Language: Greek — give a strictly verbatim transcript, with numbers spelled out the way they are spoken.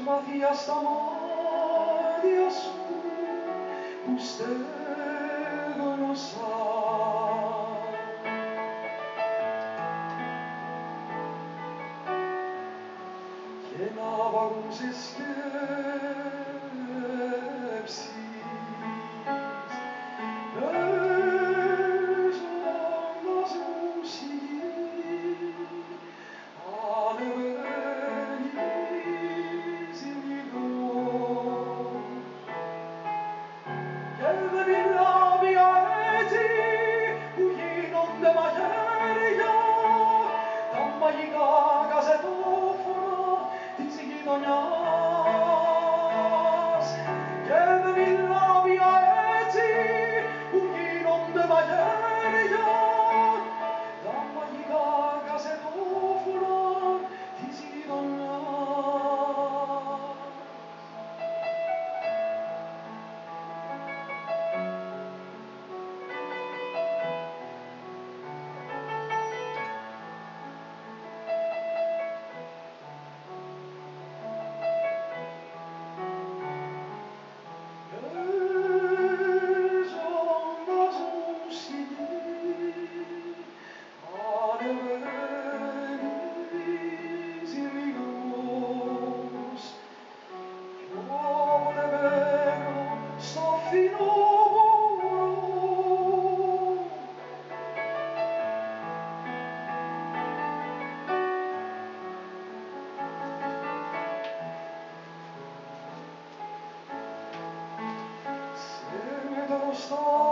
βαθιά στα μάτια σου που στέγνωσα και να βαγούσε σκέψεις παίζοντας μουσική ανεβαίνεις λίγο και δεν μιλάω πια έτσι που γίνονται μαχαίρια τα μαγικά καζετόφωνα της γειτονιάς και δεν μιλάω πια έτσι που γίνονται μαχαίρια τα μαγικά καζετόφωνα της γειτονιάς. Παίζοντας μουσική ανεβαίνεις λίγος κι όποτε μπαίνω στο φθινόπωρο σε μετρώ στα